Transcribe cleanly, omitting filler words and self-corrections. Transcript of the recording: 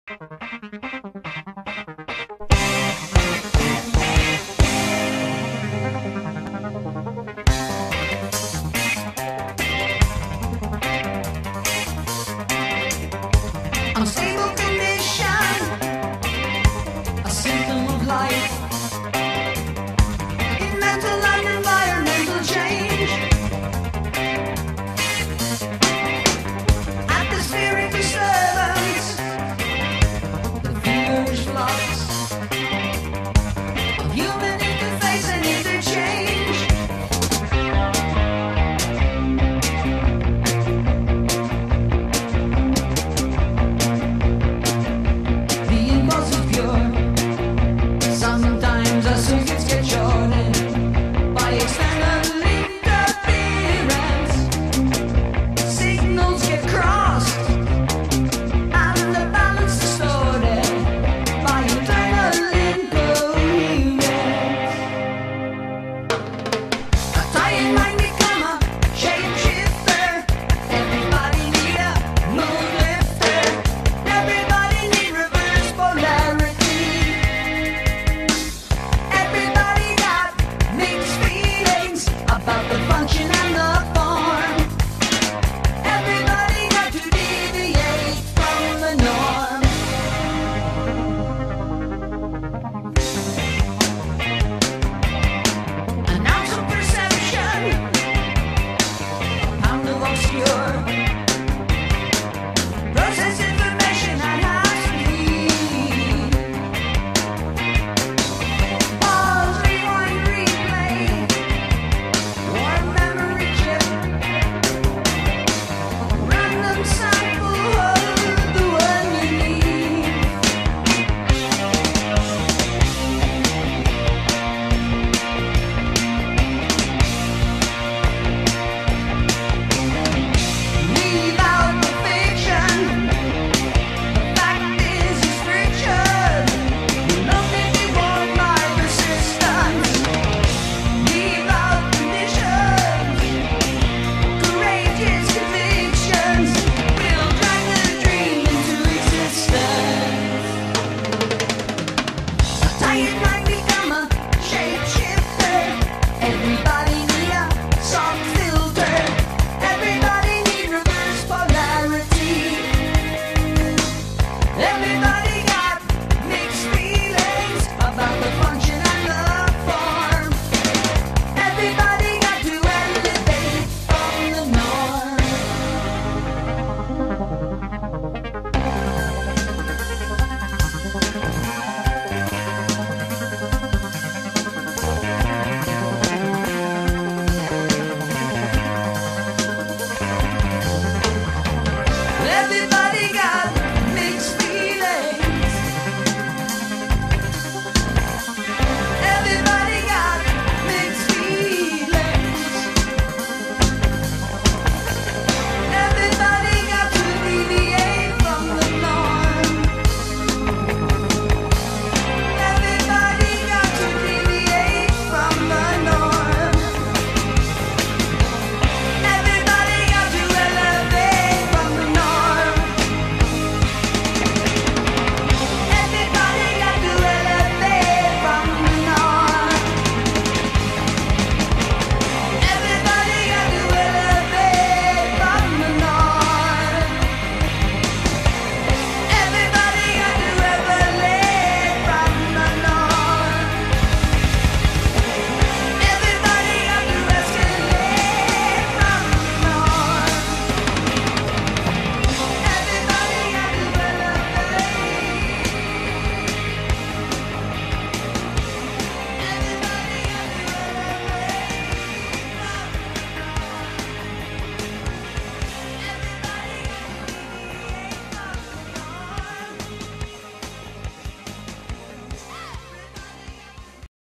Unstable condition, a symptom of life. In mental and environmental change, atmospheric disturbance, the feverish flux of human interface and interchange. Sometimes our circuits get shorted by external interference. Signals get crossed and the balance distorted by internal incoherence. A tired mind become a shapeshifter. Everybody need a mood lifter. Everybody need reverse polarity. About the function and the form. Everybody got to deviate from the norm. An ounce of perception, a pound of obscure. Process information at high speed. Pause, rewind, replay. One memory chip, random sample of the one you need. Leave out the fiction. The fact is restriction. You'll only be warned by persistence. Leave out conditions. Courageous convictions will drag the dream into existence. A tired mind become a shapeshifter. Everybody need a soft filter. Everybody need reverse polarity. Everybody